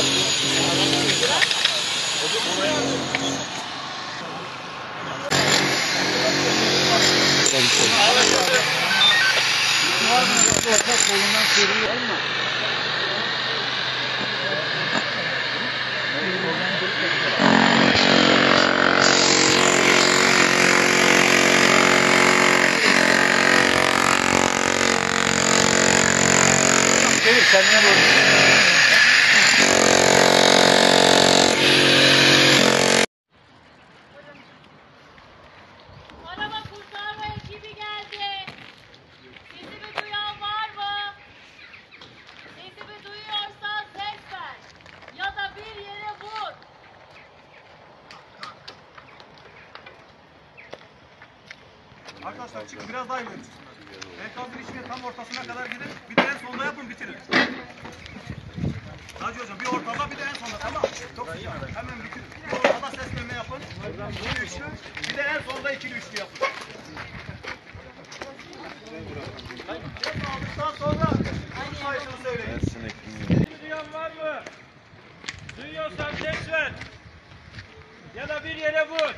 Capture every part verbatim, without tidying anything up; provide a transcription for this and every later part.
Kendine doğru. Araba kurtarma ekibi geldi. Sesimi duyan var mı? Sesimi duyuyorsan ses ver. Ya da bir yere vur. Arkadaşlar çıkın, biraz daha ileri çıksınlar. Enkazın içine tam ortasına kadar gidin. Bir de en sonda yapın, bitirin. Hacı hocam bir ortada, bir de en sonda, tamam. Çok sıcak. Hemen bitirin. Bir ortada seslenme yapın. Bir üçlü. Bir de en sonda ikili üçlü yapın. Ses aldıktan sonra kuş sayısını söyleyin. Sesimi duyan var mı? Duyuyorsan ses ver. Ya da bir yere vur.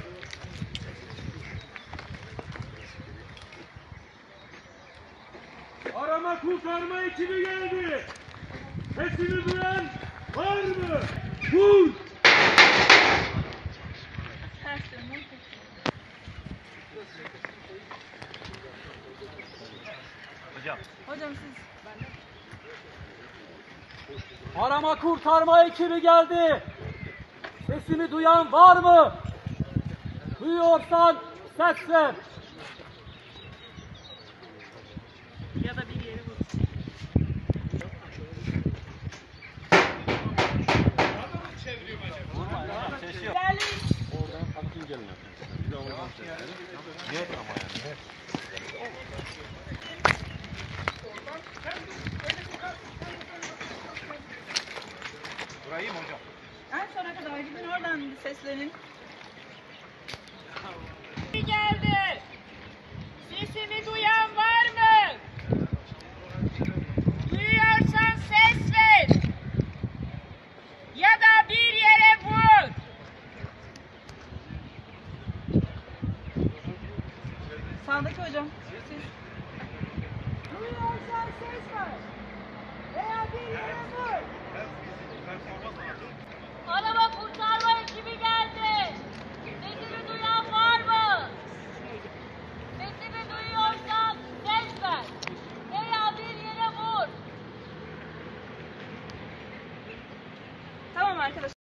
Arama kurtarma ekibi geldi. Sesimi duyan var mı? Vur! Hocam. Hocam siz. Arama kurtarma ekibi geldi. Sesimi duyan var mı? Duyuyorsan ses ver. Ya da bir yere vur. Gelin. Oradan hakkın gelin. Bir de oradan sesleri. Yer ama yani. Burayı iyi mi hocam? En sona kadar gidin, oradan seslenin. Geldi. Sesimi duyan var mı? Duyuyorsan ses ver. Ya da bir yere vur. Sağdaki hocam. Siz. Duyuyorsan ses ver. Veya bir yere vur. Araba kurtarma ekibi geldi. Sesimi duyan var mı? Sesimi duyuyorsan ses ver. Veya bir yere vur. Tamam arkadaşlar.